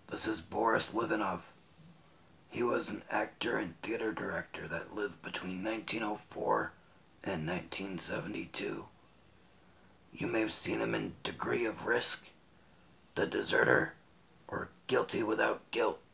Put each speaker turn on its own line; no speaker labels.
This is Boris Livanov. He was an actor and theater director that lived between 1904 and 1972. You may have seen him in Degree of Risk, The Deserter, or Guilty Without Guilt.